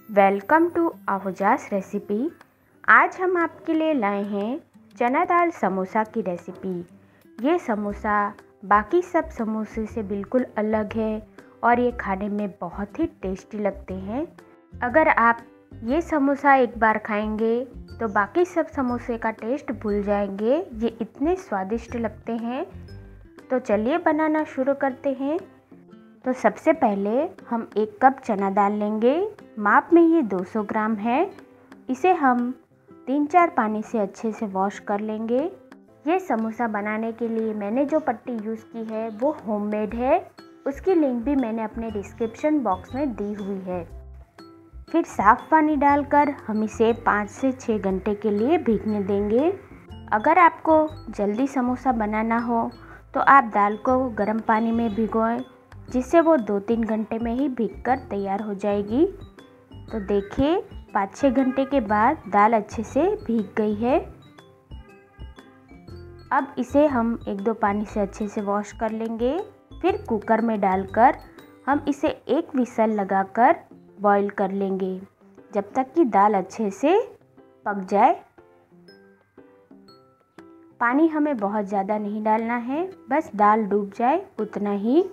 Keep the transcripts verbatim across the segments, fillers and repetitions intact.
Welcome to आहूजास recipe. आज हम आपके लिए लाए हैं चना दाल समोसा की रेसिपी। ये समोसा बाकी सब समोसे से बिल्कुल अलग है और ये खाने में बहुत ही टेस्टी लगते हैं। अगर आप ये समोसा एक बार खाएंगे तो बाकी सब समोसे का टेस्ट भूल जाएंगे, ये इतने स्वादिष्ट लगते हैं। तो चलिए बनाना शुरू करते हैं। तो सबसे पहले हम एक कप चना दाल लेंगे। माप में ये दो सौ ग्राम है। इसे हम तीन चार पानी से अच्छे से वॉश कर लेंगे। ये समोसा बनाने के लिए मैंने जो पट्टी यूज़ की है वो होममेड है। उसकी लिंक भी मैंने अपने डिस्क्रिप्शन बॉक्स में दी हुई है। फिर साफ़ पानी डालकर हम इसे पाँच से छः घंटे के लिए भीगने देंगे। अगर आपको जल्दी समोसा बनाना हो तो आप दाल को गर्म पानी में भिगोएं, जिससे वो दो तीन घंटे में ही भीगकर तैयार हो जाएगी। तो देखिए, पाँच छः घंटे के बाद दाल अच्छे से भीग गई है। अब इसे हम एक दो पानी से अच्छे से वॉश कर लेंगे। फिर कुकर में डालकर हम इसे एक विसल लगाकर बॉईल कर लेंगे, जब तक कि दाल अच्छे से पक जाए। पानी हमें बहुत ज़्यादा नहीं डालना है, बस दाल डूब जाए उतना ही।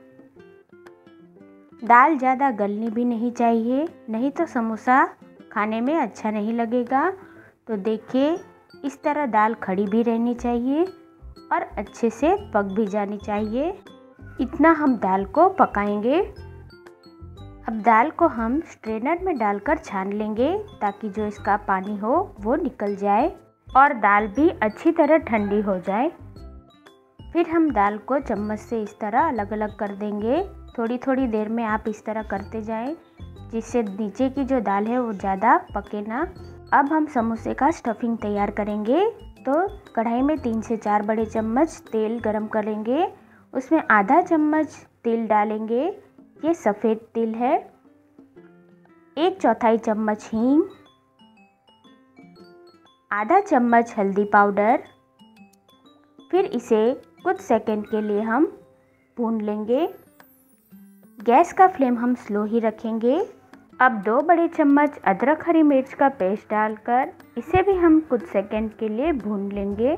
दाल ज़्यादा गलनी भी नहीं चाहिए, नहीं तो समोसा खाने में अच्छा नहीं लगेगा। तो देखिए, इस तरह दाल खड़ी भी रहनी चाहिए और अच्छे से पक भी जानी चाहिए। इतना हम दाल को पकाएंगे। अब दाल को हम स्ट्रेनर में डालकर छान लेंगे, ताकि जो इसका पानी हो वो निकल जाए और दाल भी अच्छी तरह ठंडी हो जाए। फिर हम दाल को चम्मच से इस तरह अलग अलग कर देंगे। थोड़ी थोड़ी देर में आप इस तरह करते जाएं, जिससे नीचे की जो दाल है वो ज़्यादा पके ना। अब हम समोसे का स्टफिंग तैयार करेंगे। तो कढ़ाई में तीन से चार बड़े चम्मच तेल गरम करेंगे। उसमें आधा चम्मच तिल डालेंगे, ये सफ़ेद तिल है। एक चौथाई चम्मच हींग, आधा चम्मच हल्दी पाउडर। फिर इसे कुछ सेकंड के लिए हम भून लेंगे। गैस का फ्लेम हम स्लो ही रखेंगे। अब दो बड़े चम्मच अदरक हरी मिर्च का पेस्ट डालकर इसे भी हम कुछ सेकंड के लिए भून लेंगे।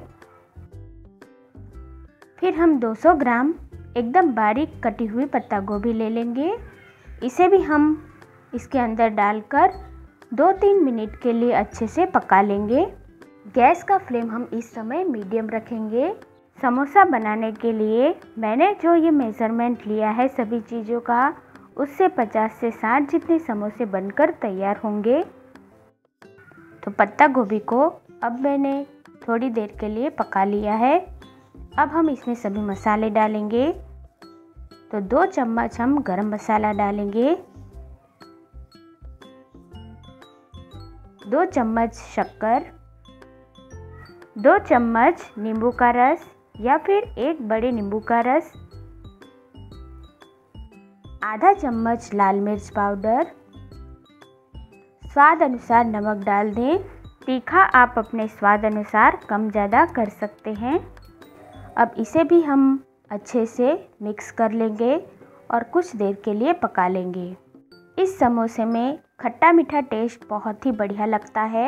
फिर हम दो सौ ग्राम एकदम बारीक कटी हुई पत्ता गोभी ले लेंगे। इसे भी हम इसके अंदर डालकर दो तीन मिनट के लिए अच्छे से पका लेंगे। गैस का फ्लेम हम इस समय मीडियम रखेंगे। समोसा बनाने के लिए मैंने जो ये मेज़रमेंट लिया है सभी चीज़ों का, उससे पचास से साठ जितने समोसे बनकर तैयार होंगे। तो पत्ता गोभी को अब मैंने थोड़ी देर के लिए पका लिया है। अब हम इसमें सभी मसाले डालेंगे। तो दो चम्मच हम गरम मसाला डालेंगे, दो चम्मच शक्कर, दो चम्मच नींबू का रस या फिर एक बड़े नींबू का रस, आधा चम्मच लाल मिर्च पाउडर, स्वाद अनुसार नमक डाल दें। तीखा आप अपने स्वाद अनुसार कम ज़्यादा कर सकते हैं। अब इसे भी हम अच्छे से मिक्स कर लेंगे और कुछ देर के लिए पका लेंगे। इस समोसे में खट्टा मीठा टेस्ट बहुत ही बढ़िया लगता है।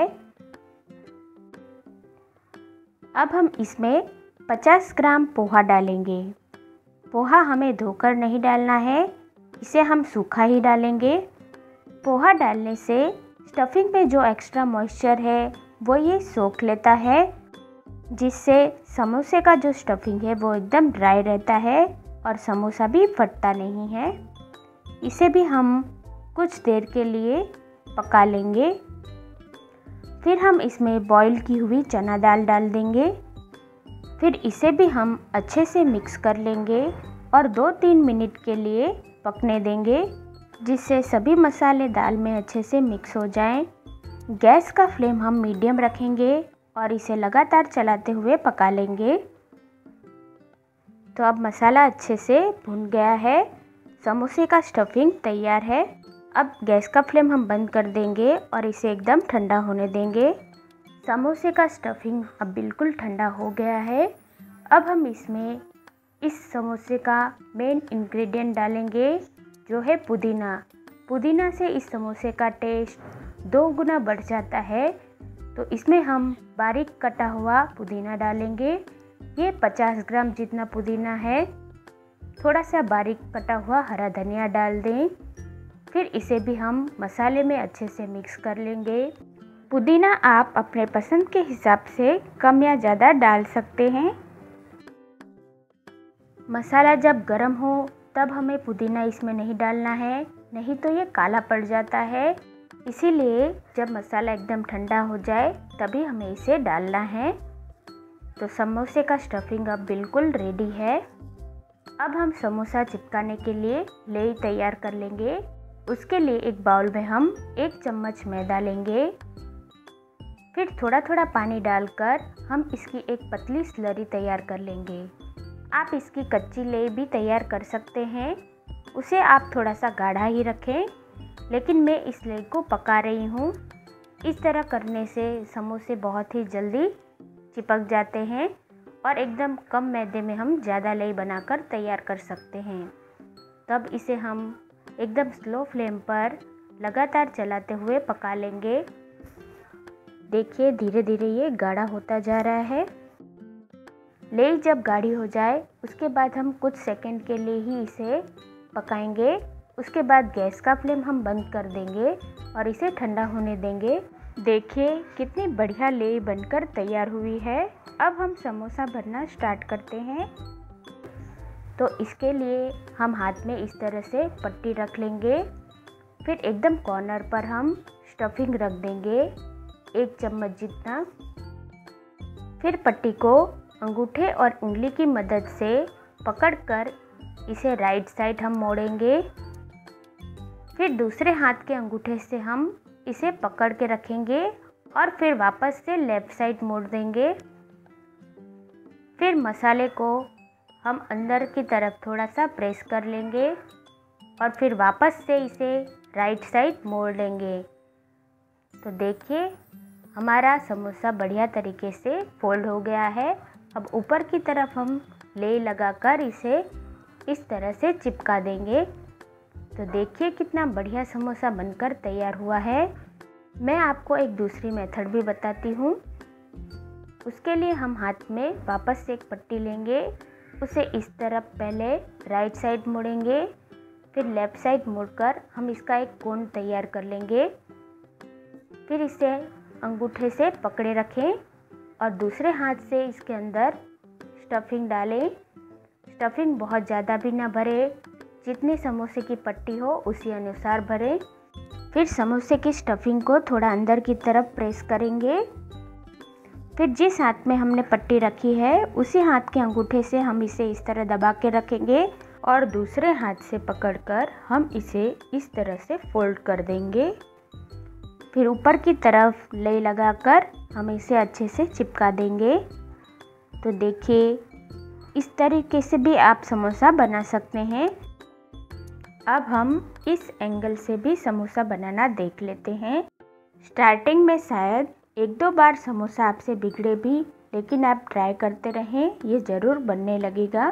अब हम इसमें पचास ग्राम पोहा डालेंगे। पोहा हमें धोकर नहीं डालना है, इसे हम सूखा ही डालेंगे। पोहा डालने से स्टफिंग में जो एक्स्ट्रा मॉइस्चर है वो ये सोख लेता है, जिससे समोसे का जो स्टफिंग है वो एकदम ड्राई रहता है और समोसा भी फटता नहीं है। इसे भी हम कुछ देर के लिए पका लेंगे। फिर हम इसमें बॉईल की हुई चना दाल डाल देंगे। फिर इसे भी हम अच्छे से मिक्स कर लेंगे और दो तीन मिनट के लिए पकने देंगे, जिससे सभी मसाले दाल में अच्छे से मिक्स हो जाएं। गैस का फ्लेम हम मीडियम रखेंगे और इसे लगातार चलाते हुए पका लेंगे। तो अब मसाला अच्छे से भुन गया है, समोसे का स्टफिंग तैयार है। अब गैस का फ्लेम हम बंद कर देंगे और इसे एकदम ठंडा होने देंगे। समोसे का स्टफिंग अब बिल्कुल ठंडा हो गया है। अब हम इसमें इस समोसे का मेन इंग्रेडिएंट डालेंगे, जो है पुदीना। पुदीना से इस समोसे का टेस्ट दो गुना बढ़ जाता है। तो इसमें हम बारीक कटा हुआ पुदीना डालेंगे। ये पचास ग्राम जितना पुदीना है। थोड़ा सा बारीक कटा हुआ हरा धनिया डाल दें। फिर इसे भी हम मसाले में अच्छे से मिक्स कर लेंगे। पुदीना आप अपने पसंद के हिसाब से कम या ज़्यादा डाल सकते हैं। मसाला जब गर्म हो तब हमें पुदीना इसमें नहीं डालना है, नहीं तो ये काला पड़ जाता है। इसीलिए जब मसाला एकदम ठंडा हो जाए तभी हमें इसे डालना है। तो समोसे का स्टफिंग अब बिल्कुल रेडी है। अब हम समोसा चिपकाने के लिए लेई तैयार कर लेंगे। उसके लिए एक बाउल में हम एक चम्मच मैदा लेंगे। फिर थोड़ा थोड़ा पानी डालकर हम इसकी एक पतली स्लरी तैयार कर लेंगे। आप इसकी कच्ची लेई भी तैयार कर सकते हैं। उसे आप थोड़ा सा गाढ़ा ही रखें, लेकिन मैं इस लेई को पका रही हूँ। इस तरह करने से समोसे बहुत ही जल्दी चिपक जाते हैं और एकदम कम मैदे में हम ज़्यादा लेई बनाकर तैयार कर सकते हैं। तब इसे हम एकदम स्लो फ्लेम पर लगातार चलाते हुए पका लेंगे। देखिए धीरे धीरे ये गाढ़ा होता जा रहा है। लेई जब गाढ़ी हो जाए उसके बाद हम कुछ सेकंड के लिए ही इसे पकाएंगे। उसके बाद गैस का फ्लेम हम बंद कर देंगे और इसे ठंडा होने देंगे। देखिए कितनी बढ़िया लेई बनकर तैयार हुई है। अब हम समोसा भरना स्टार्ट करते हैं। तो इसके लिए हम हाथ में इस तरह से पट्टी रख लेंगे। फिर एकदम कॉर्नर पर हम स्टफिंग रख देंगे, एक चम्मच जितना। फिर पट्टी को अंगूठे और उंगली की मदद से पकड़कर इसे राइट साइड हम मोड़ेंगे। फिर दूसरे हाथ के अंगूठे से हम इसे पकड़ के रखेंगे और फिर वापस से लेफ़्ट साइड मोड़ देंगे। फिर मसाले को हम अंदर की तरफ थोड़ा सा प्रेस कर लेंगे और फिर वापस से इसे राइट साइड मोड़ लेंगे। तो देखिए हमारा समोसा बढ़िया तरीके से फोल्ड हो गया है। अब ऊपर की तरफ हम लेई लगाकर इसे इस तरह से चिपका देंगे। तो देखिए कितना बढ़िया समोसा बनकर तैयार हुआ है। मैं आपको एक दूसरी मेथड भी बताती हूँ। उसके लिए हम हाथ में वापस से एक पट्टी लेंगे, उसे इस तरफ पहले राइट साइड मोड़ेंगे, फिर लेफ़्ट साइड मोड़कर हम इसका एक कोन तैयार कर लेंगे। फिर इसे अंगूठे से पकड़े रखें और दूसरे हाथ से इसके अंदर स्टफिंग डालें। स्टफिंग बहुत ज़्यादा भी ना भरें, जितनी समोसे की पट्टी हो उसी अनुसार भरें। फिर समोसे की स्टफिंग को थोड़ा अंदर की तरफ प्रेस करेंगे। फिर जिस हाथ में हमने पट्टी रखी है उसी हाथ के अंगूठे से हम इसे इस तरह दबा के रखेंगे और दूसरे हाथ से पकड़कर हम इसे इस तरह से फोल्ड कर देंगे। फिर ऊपर की तरफ लेई लगाकर हम इसे अच्छे से चिपका देंगे। तो देखिए इस तरीके से भी आप समोसा बना सकते हैं। अब हम इस एंगल से भी समोसा बनाना देख लेते हैं। स्टार्टिंग में शायद एक दो बार समोसा आपसे बिगड़े भी, लेकिन आप ट्राई करते रहें, ये ज़रूर बनने लगेगा।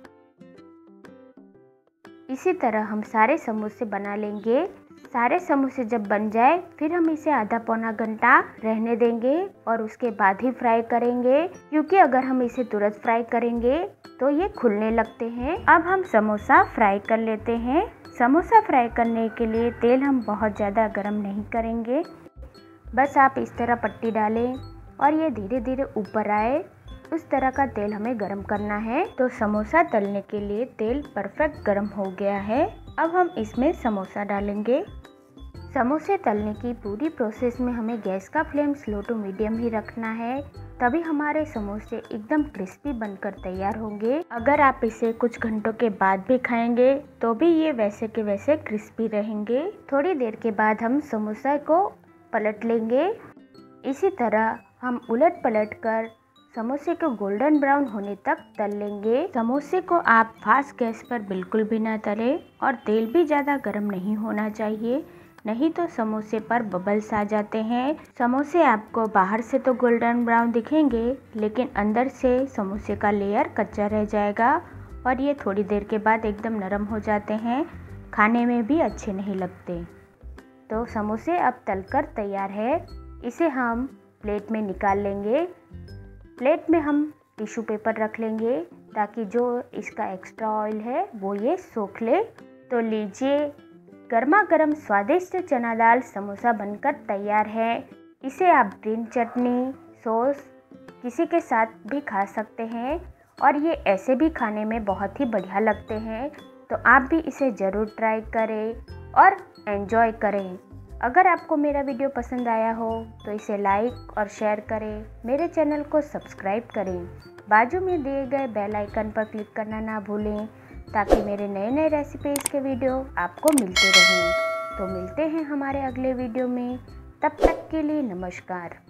इसी तरह हम सारे समोसे बना लेंगे। सारे समोसे जब बन जाए फिर हम इसे आधा पौना घंटा रहने देंगे और उसके बाद ही फ्राई करेंगे, क्योंकि अगर हम इसे तुरंत फ्राई करेंगे तो ये खुलने लगते हैं। अब हम समोसा फ्राई कर लेते हैं। समोसा फ्राई करने के लिए तेल हम बहुत ज़्यादा गर्म नहीं करेंगे। बस आप इस तरह पट्टी डालें और ये धीरे धीरे ऊपर आए, उस तरह का तेल हमें गरम करना है। तो समोसा तलने के लिए तेल परफेक्ट गरम हो गया है। अब हम इसमें समोसा डालेंगे। समोसे तलने की पूरी प्रोसेस में हमें गैस का फ्लेम स्लो टू मीडियम ही रखना है, तभी हमारे समोसे एकदम क्रिस्पी बनकर तैयार होंगे। अगर आप इसे कुछ घंटों के बाद भी खाएंगे तो भी ये वैसे के वैसे क्रिस्पी रहेंगे। थोड़ी देर के बाद हम समोसा को पलट लेंगे। इसी तरह हम उलट पलट कर समोसे को गोल्डन ब्राउन होने तक तल लेंगे। समोसे को आप फास्ट गैस पर बिल्कुल भी ना तलें और तेल भी ज़्यादा गर्म नहीं होना चाहिए, नहीं तो समोसे पर बबल्स आ जाते हैं। समोसे आपको बाहर से तो गोल्डन ब्राउन दिखेंगे, लेकिन अंदर से समोसे का लेयर कच्चा रह जाएगा और ये थोड़ी देर के बाद एकदम नरम हो जाते हैं। खाने में भी अच्छे नहीं लगते। तो समोसे अब तलकर तैयार है। इसे हम प्लेट में निकाल लेंगे। प्लेट में हम टिश्यू पेपर रख लेंगे ताकि जो इसका एक्स्ट्रा ऑयल है वो ये सोख ले। तो लीजिए, गर्मा गर्म स्वादिष्ट चना दाल समोसा बनकर तैयार है। इसे आप ग्रीन चटनी, सॉस किसी के साथ भी खा सकते हैं और ये ऐसे भी खाने में बहुत ही बढ़िया लगते हैं। तो आप भी इसे ज़रूर ट्राई करें और एंजॉय करें। अगर आपको मेरा वीडियो पसंद आया हो तो इसे लाइक और शेयर करें। मेरे चैनल को सब्सक्राइब करें। बाजू में दिए गए बेल आइकन पर क्लिक करना ना भूलें ताकि मेरे नए नए रेसिपीज़ के वीडियो आपको मिलते रहें। तो मिलते हैं हमारे अगले वीडियो में। तब तक के लिए नमस्कार।